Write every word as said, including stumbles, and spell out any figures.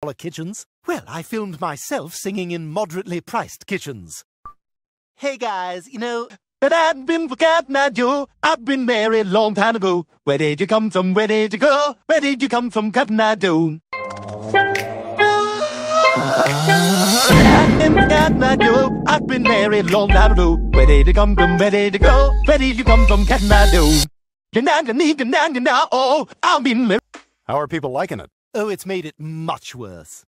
dollar kitchens? Well, I filmed myself singing in moderately priced kitchens. Hey guys, you know, but I've been forgotten, I do. I've been married a long time ago. Where did you come from? Where did you go? Where did you come from, Cotton Eye Joe? I've been forgotten, I do. I've been married a long time ago. Where did you come from? Where did you go? Where did you come from, Cotton Eye Joe? Oh, I've been married. How are people liking it? Oh, it's made it much worse.